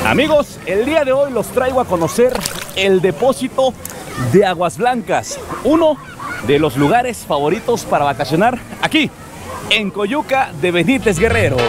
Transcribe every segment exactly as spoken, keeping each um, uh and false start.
Amigos, el día de hoy los traigo a conocer el depósito de Aguas Blancas, uno de los lugares favoritos para vacacionar aquí en Coyuca de Benítez Guerrero.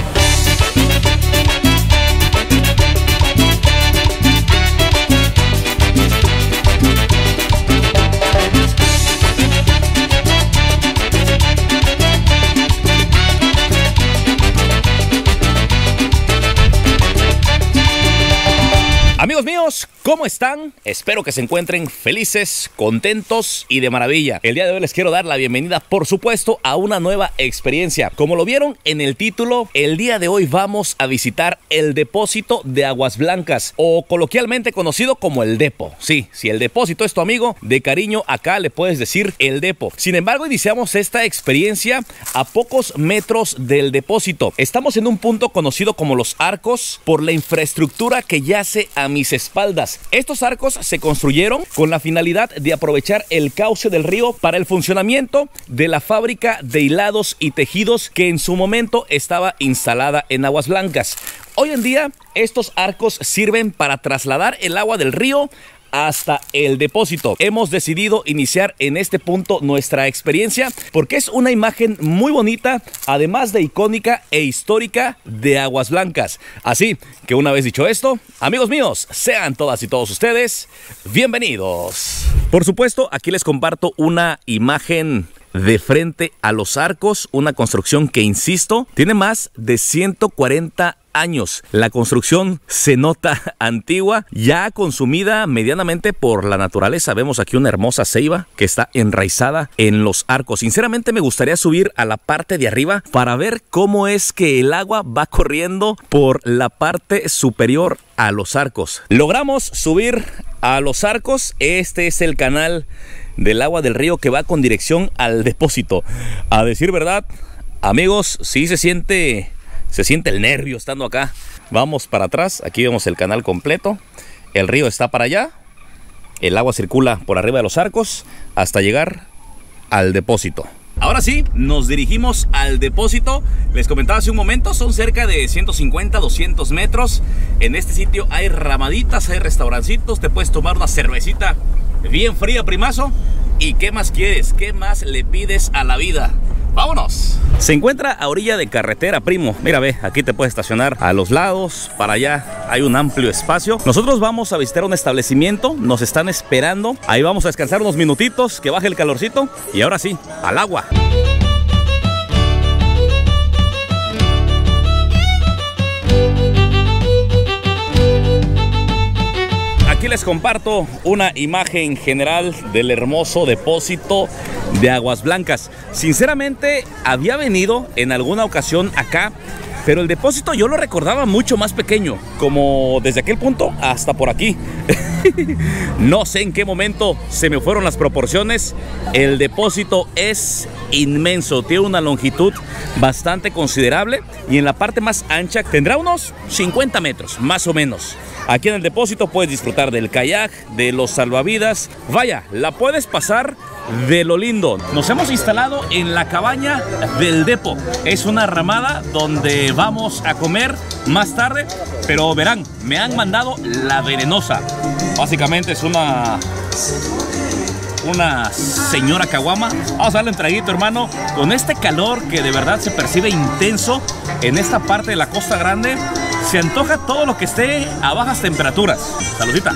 Amigos míos, ¿cómo están? Espero que se encuentren felices, contentos y de maravilla. El día de hoy les quiero dar la bienvenida, por supuesto, a una nueva experiencia. Como lo vieron en el título, el día de hoy vamos a visitar el depósito de Aguas Blancas, o coloquialmente conocido como el Depo. Sí, si el depósito es tu amigo, de cariño acá le puedes decir el Depo. Sin embargo, iniciamos esta experiencia a pocos metros del depósito. Estamos en un punto conocido como Los Arcos por la infraestructura que yace a mis espaldas. Estos arcos se construyeron con la finalidad de aprovechar el cauce del río para el funcionamiento de la fábrica de hilados y tejidos que en su momento estaba instalada en Aguas Blancas. Hoy en día estos arcos sirven para trasladar el agua del río hasta el depósito. Hemos decidido iniciar en este punto nuestra experiencia porque es una imagen muy bonita, además de icónica e histórica de Aguas Blancas. Así que una vez dicho esto, amigos míos, sean todas y todos ustedes bienvenidos. Por supuesto, aquí les comparto una imagen de frente a los arcos, una construcción que, insisto, tiene más de ciento cuarenta años. La construcción se nota antigua, ya consumida medianamente por la naturaleza. Vemos aquí una hermosa ceiba que está enraizada en los arcos. Sinceramente me gustaría subir a la parte de arriba para ver cómo es que el agua va corriendo por la parte superior a los arcos. Logramos subir a los arcos. Este es el canal del agua del río que va con dirección al depósito. A decir verdad, amigos, sí se siente se siente el nervio estando acá. Vamos para atrás, aquí vemos el canal completo. El río está para allá, el agua circula por arriba de los arcos hasta llegar al depósito. Ahora sí, nos dirigimos al depósito. Les comentaba hace un momento, son cerca de ciento cincuenta, doscientos metros. En este sitio hay ramaditas, hay restaurancitos, te puedes tomar una cervecita bien fría, primazo. ¿Y qué más quieres? ¿Qué más le pides a la vida? ¡Vámonos! Se encuentra a orilla de carretera, primo. Mira, ve, aquí te puedes estacionar a los lados. Para allá hay un amplio espacio. Nosotros vamos a visitar un establecimiento. Nos están esperando. Ahí vamos a descansar unos minutitos, que baje el calorcito. Y ahora sí, al agua. Aquí les comparto una imagen general del hermoso depósito de Aguas Blancas. Sinceramente, había venido en alguna ocasión acá, pero el depósito yo lo recordaba mucho más pequeño, como desde aquel punto hasta por aquí. No sé en qué momento se me fueron las proporciones. El depósito es inmenso, tiene una longitud bastante considerable y en la parte más ancha tendrá unos cincuenta metros, más o menos. Aquí en el depósito puedes disfrutar del kayak, de los salvavidas. Vaya, la puedes pasar de lo lindo. Nos hemos instalado en la cabaña del Depo. Es una ramada donde vamos a comer más tarde, pero verán, me han mandado la venenosa. Básicamente es una... una señora caguama. Vamos a darle un traguito, hermano. Con este calor que de verdad se percibe intenso en esta parte de la Costa Grande, se antoja todo lo que esté a bajas temperaturas. Saludita.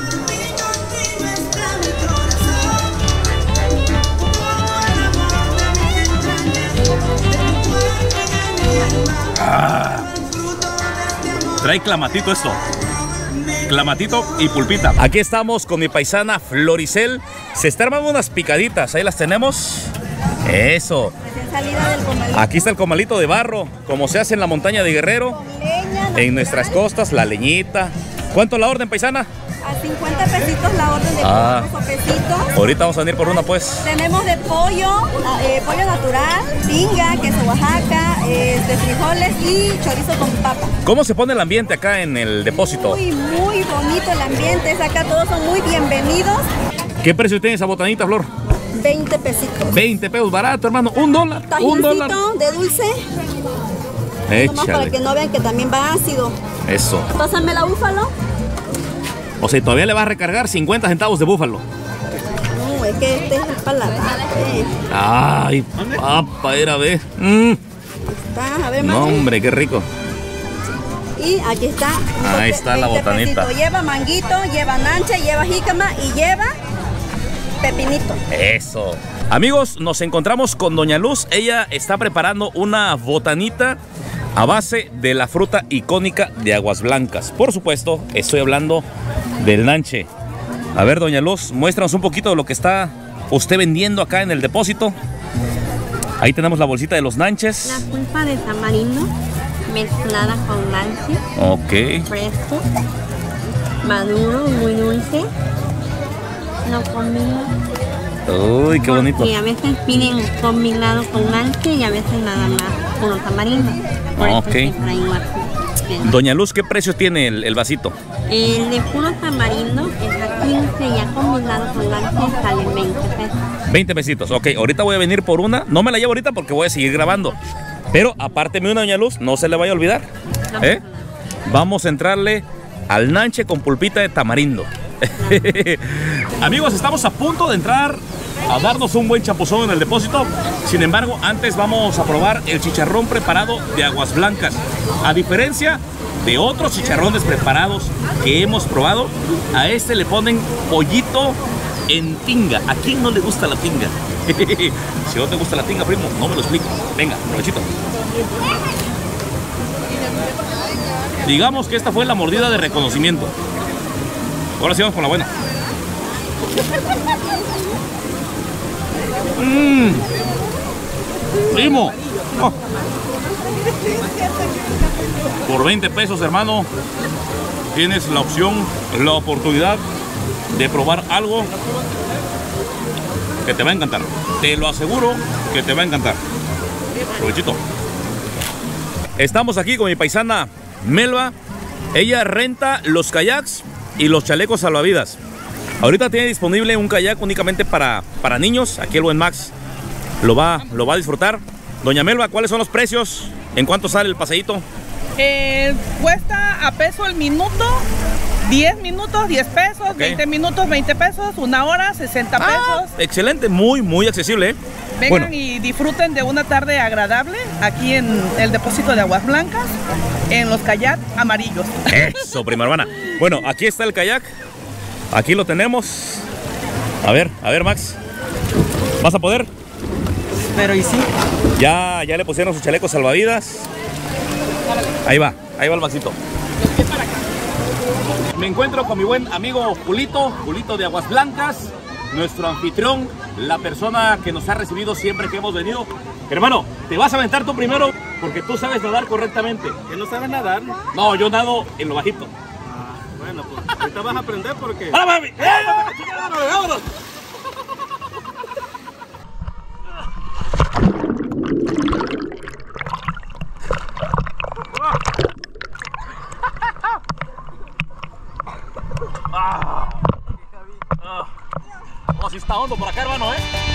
Ah, trae clamatito esto. Clamatito y pulpita. Aquí estamos con mi paisana Floricel. Se está armando unas picaditas. Ahí las tenemos. Eso. Aquí está el comalito de barro, como se hace en la montaña de Guerrero. En nuestras costas, la leñita. ¿Cuánto la orden, paisana? A cincuenta pesitos la orden de ah, pesitos. Ahorita vamos a venir por una, pues. Tenemos de pollo, eh, pollo natural, tinga, queso Oaxaca, eh, de frijoles y chorizo con papa. ¿Cómo se pone el ambiente acá en el depósito? Muy, muy bonito el ambiente. Es acá, todos son muy bienvenidos. ¿Qué precio tiene esa botanita, Flor? veinte pesitos. veinte pesos, barato, hermano. Un dólar. Un dólar. de dulce. Échale. Para que no vean que también va ácido. Eso. Pásame la búfalo. O sea, todavía le vas a recargar cincuenta centavos de búfalo. No, es que este es el paladar. Eh. Ay, papá, era ver. Mm. Está, a ver, No, Machi. hombre, qué rico. Y aquí está. Ahí está la veinte botanita. pesitos. Lleva manguito, lleva nancha, lleva jícama y lleva pepinito. Eso. Amigos, nos encontramos con Doña Luz. Ella está preparando una botanita a base de la fruta icónica de Aguas Blancas. Por supuesto, estoy hablando del nanche. A ver, Doña Luz, muéstranos un poquito de lo que está usted vendiendo acá en el depósito. Ahí tenemos la bolsita de los nanches. La pulpa de tamarindo mezclada con nanche. Ok. Fresco, maduro, muy dulce. Lo combino. Uy, qué bonito. Y a veces piden combinado con nanche y a veces nada más con tamarindo. Por eso Ok. se traen más. Doña Luz, ¿qué precio tiene el, el vasito? El de puro tamarindo es a quince y ya combinado con nanche sale veinte pesos. veinte pesitos. Ok, ahorita voy a venir por una. No me la llevo ahorita porque voy a seguir grabando. Pero apárteme una, Doña Luz, no se le vaya a olvidar. No ¿Eh? pasa nada. Vamos a entrarle al nanche con pulpita de tamarindo. Amigos, estamos a punto de entrar a darnos un buen chapuzón en el depósito. Sin embargo, antes vamos a probar el chicharrón preparado de Aguas Blancas. A diferencia de otros chicharrones preparados que hemos probado, a este le ponen pollito en tinga. ¿A quién no le gusta la tinga? Si no te gusta la tinga, primo, no me lo explico. Venga, provechito. Digamos que esta fue la mordida de reconocimiento. Ahora sí vamos con la buena. Mmm. Primo. Oh. Por veinte pesos, hermano, tienes la opción, la oportunidad de probar algo que te va a encantar. Te lo aseguro que te va a encantar. Provechito. Estamos aquí con mi paisana Melba. Ella renta los kayaks y los chalecos salvavidas. Ahorita tiene disponible un kayak únicamente para, para niños. Aquí el buen Max lo va, lo va a disfrutar. Doña Melba, ¿cuáles son los precios? ¿En cuánto sale el paseíto? Eh, cuesta a peso el minuto, diez minutos, diez pesos, Ok. veinte minutos, veinte pesos, una hora, sesenta Ah, pesos. excelente, muy, muy accesible. ¿eh? Vengan Bueno, y disfruten de una tarde agradable aquí en el depósito de Aguas Blancas, en los kayaks amarillos. eso, prima hermana. Bueno, aquí está el kayak. Aquí lo tenemos. A ver, a ver, Max. ¿Vas a poder? Pero y sí. Ya, ya le pusieron sus chalecos salvavidas. Ahí va, ahí va el vasito. Me encuentro con mi buen amigo Julito, Julito de Aguas Blancas, nuestro anfitrión, la persona que nos ha recibido siempre que hemos venido. Hermano, te vas a aventar tú primero porque tú sabes nadar correctamente. ¿Que no sabes nadar? No, yo nado en lo bajito. Ah, bueno, pues ahorita vas a aprender porque... ¡Hola, mami! ¡Eh! ¡Vámonos, vámonos! Ah. Ah. Oh, sí está hondo por acá, hermano, ¿eh?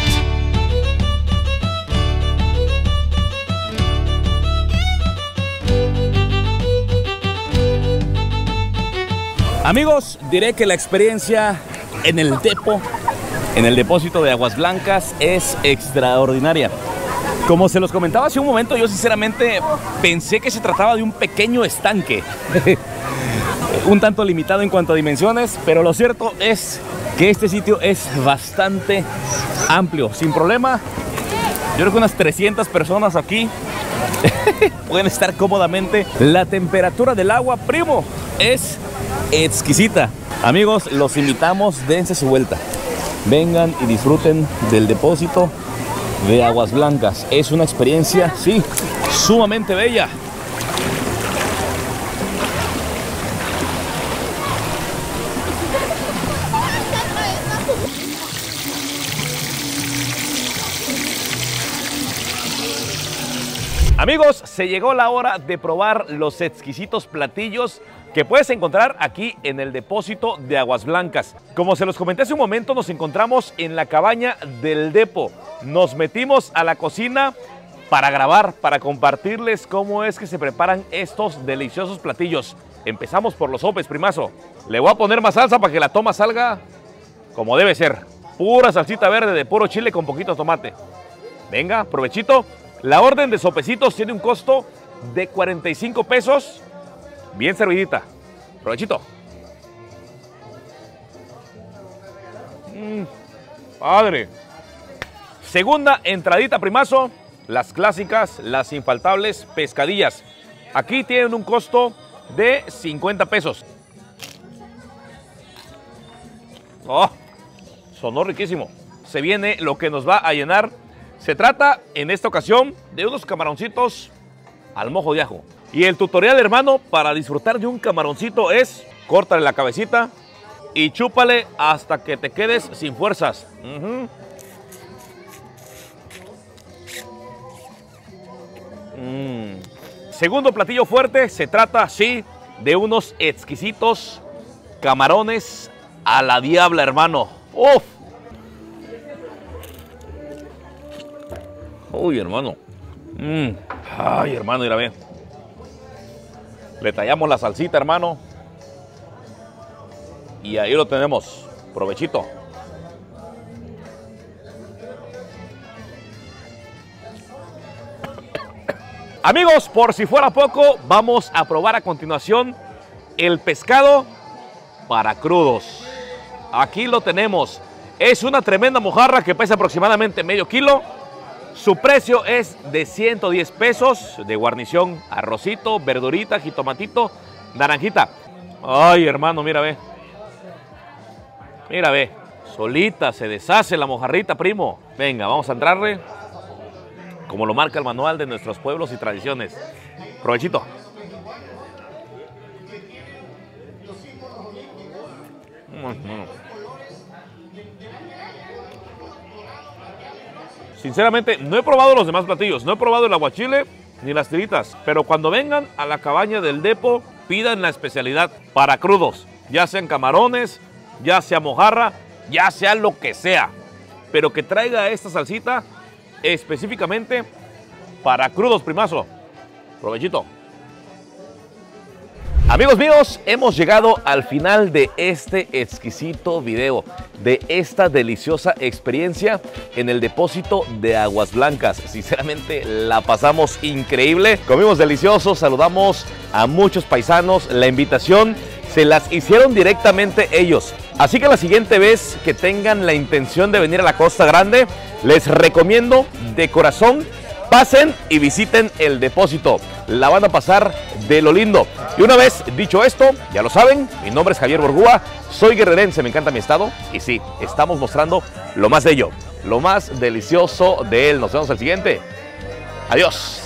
Amigos, diré que la experiencia en el depo, en el depósito de Aguas Blancas, es extraordinaria. Como se los comentaba hace un momento, yo sinceramente pensé que se trataba de un pequeño estanque. Un tanto limitado en cuanto a dimensiones, pero lo cierto es que este sitio es bastante amplio, sin problema. Yo creo que unas trescientas personas aquí pueden estar cómodamente. La temperatura del agua, primo, es exquisita. Amigos, los invitamos, dense su vuelta. Vengan y disfruten del depósito de Aguas Blancas. Es una experiencia, sí, sumamente bella. Amigos, se llegó la hora de probar los exquisitos platillos que puedes encontrar aquí en el depósito de Aguas Blancas. Como se los comenté hace un momento, nos encontramos en la cabaña del depo. Nos metimos a la cocina para grabar, para compartirles cómo es que se preparan estos deliciosos platillos. Empezamos por los sopes, primazo. Le voy a poner más salsa para que la toma salga como debe ser. Pura salsita verde de puro chile con poquito tomate. Venga, provechito. La orden de sopecitos tiene un costo de cuarenta y cinco pesos. Bien servidita. Provechito. Mm, padre. Segunda entradita, primazo. Las clásicas, las infaltables pescadillas. Aquí tienen un costo de cincuenta pesos. Oh, sonó riquísimo. Se viene lo que nos va a llenar. Se trata en esta ocasión de unos camaroncitos al mojo de ajo. Y el tutorial, hermano, para disfrutar de un camaroncito es: córtale la cabecita y chúpale hasta que te quedes sin fuerzas. Uh-huh. mm. Segundo platillo fuerte, se trata, sí, de unos exquisitos camarones a la diabla, hermano. ¡Uf! Uy, hermano. Mm. Ay, hermano, mira, ve. Le tallamos la salsita, hermano. Y ahí lo tenemos. Provechito. Amigos, por si fuera poco, vamos a probar a continuación el pescado para crudos. Aquí lo tenemos. Es una tremenda mojarra que pesa aproximadamente medio kilo. Su precio es de ciento diez pesos, de guarnición, arrocito, verdurita, jitomatito, naranjita. Ay, hermano, mira, ve. Mira, ve. Solita se deshace la mojarrita, primo. Venga, vamos a entrarle como lo marca el manual de nuestros pueblos y tradiciones. Provechito. Sinceramente, no he probado los demás platillos. No he probado el aguachile ni las tiritas. Pero cuando vengan a la cabaña del Depo, pidan la especialidad para crudos. Ya sean camarones, ya sea mojarra, ya sea lo que sea. Pero que traiga esta salsita específicamente para crudos, primazo. Provechito. Amigos míos, hemos llegado al final de este exquisito video, de esta deliciosa experiencia en el depósito de Aguas Blancas. Sinceramente, la pasamos increíble, comimos delicioso, saludamos a muchos paisanos, la invitación se las hicieron directamente ellos. Así que la siguiente vez que tengan la intención de venir a la Costa Grande, les recomiendo de corazón, pasen y visiten el depósito. La van a pasar de lo lindo. Y una vez dicho esto, ya lo saben, mi nombre es Javier Borgúa, soy guerrerense, me encanta mi estado. Y sí, estamos mostrando lo más de ello, lo más delicioso de él. Nos vemos al siguiente. Adiós.